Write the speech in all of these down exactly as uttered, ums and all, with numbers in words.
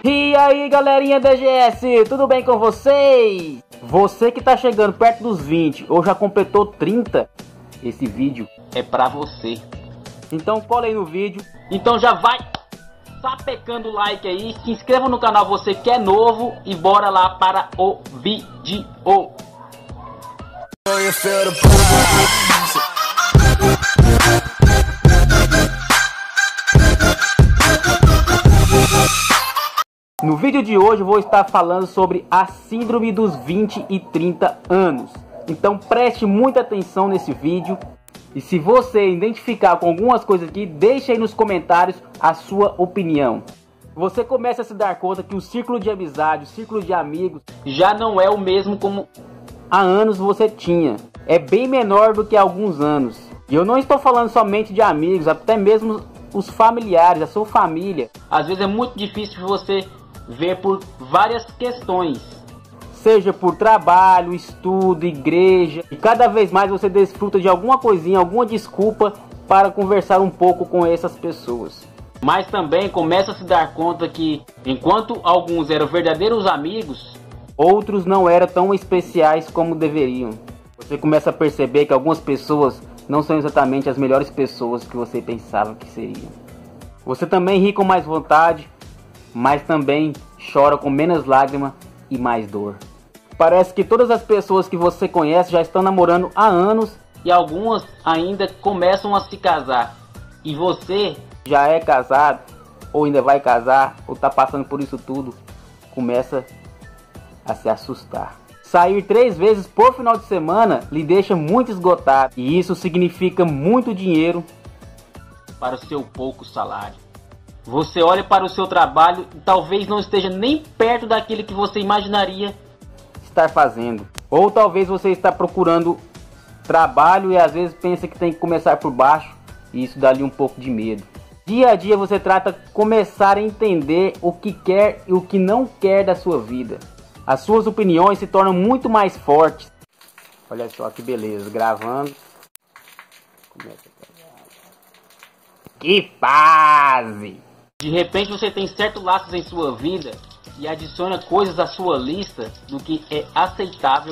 E aí galerinha da G S, tudo bem com vocês? Você que tá chegando perto dos vinte ou já completou trinta, esse vídeo é pra você. Então cola aí no vídeo, então já vai sapecando o like aí, se inscreva no canal você que é novo e bora lá para o vídeo. No vídeo de hoje eu vou estar falando sobre a síndrome dos vinte e trinta anos. Então preste muita atenção nesse vídeo. E se você identificar com algumas coisas aqui, deixe aí nos comentários a sua opinião. Você começa a se dar conta que o círculo de amizade, o círculo de amigos já não é o mesmo como há anos você tinha. É bem menor do que há alguns anos. E eu não estou falando somente de amigos, até mesmo os familiares, a sua família. Às vezes é muito difícil você ver por várias questões, seja por trabalho, estudo, igreja, e cada vez mais você desfruta de alguma coisinha, alguma desculpa para conversar um pouco com essas pessoas. Mas também começa a se dar conta que enquanto alguns eram verdadeiros amigos, outros não eram tão especiais como deveriam. Você começa a perceber que algumas pessoas não são exatamente as melhores pessoas que você pensava que seriam. Você também ri com mais vontade, mas também chora com menos lágrima e mais dor. Parece que todas as pessoas que você conhece já estão namorando há anos e algumas ainda começam a se casar. E você já é casado, ou ainda vai casar, ou está passando por isso tudo, começa a se assustar. Sair três vezes por final de semana lhe deixa muito esgotado, e isso significa muito dinheiro para o seu pouco salário. Você olha para o seu trabalho e talvez não esteja nem perto daquilo que você imaginaria estar fazendo. Ou talvez você está procurando trabalho e às vezes pensa que tem que começar por baixo, e isso dá-lhe um pouco de medo. Dia a dia você trata de começar a entender o que quer e o que não quer da sua vida. As suas opiniões se tornam muito mais fortes. Olha só que beleza, gravando. Começa a gravar. Que fase! De repente você tem certos laços em sua vida e adiciona coisas à sua lista do que é aceitável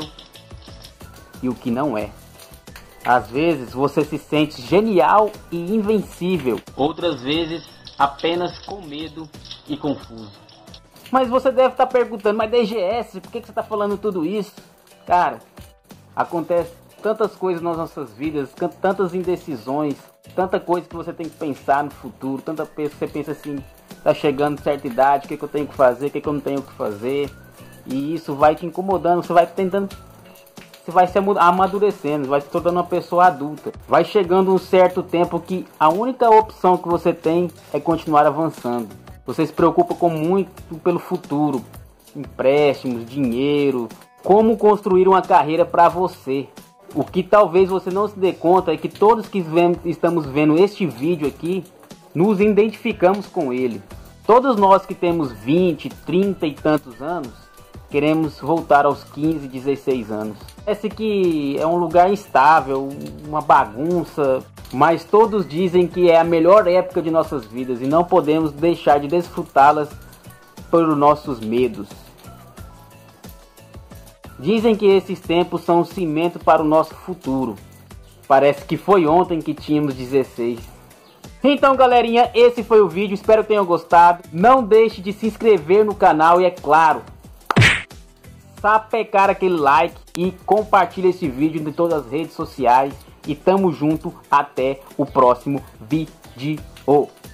e o que não é. Às vezes você se sente genial e invencível, outras vezes apenas com medo e confuso. Mas você deve estar perguntando, mas D G S, por que você está falando tudo isso? Cara, acontece tantas coisas nas nossas vidas, tantas indecisões, tanta coisa que você tem que pensar no futuro, tanta coisa que você pensa assim, tá chegando certa idade, o que, que eu tenho que fazer, o que, que eu não tenho que fazer, e isso vai te incomodando, você vai tentando, você vai se amadurecendo, vai se tornando uma pessoa adulta, vai chegando um certo tempo que a única opção que você tem é continuar avançando. Você se preocupa com muito pelo futuro, empréstimos, dinheiro, como construir uma carreira para você. O que talvez você não se dê conta é que todos que vemos, estamos vendo este vídeo aqui, nos identificamos com ele. Todos nós que temos vinte, trinta e tantos anos, queremos voltar aos quinze, dezesseis anos. Parece que é um lugar instável, uma bagunça, mas todos dizem que é a melhor época de nossas vidas e não podemos deixar de desfrutá-las por nossos medos. Dizem que esses tempos são um cimento para o nosso futuro. Parece que foi ontem que tínhamos dezesseis. Então galerinha, esse foi o vídeo, espero que tenham gostado. Não deixe de se inscrever no canal e é claro, sapecar aquele like e compartilhe esse vídeo em todas as redes sociais. E tamo junto, até o próximo vídeo.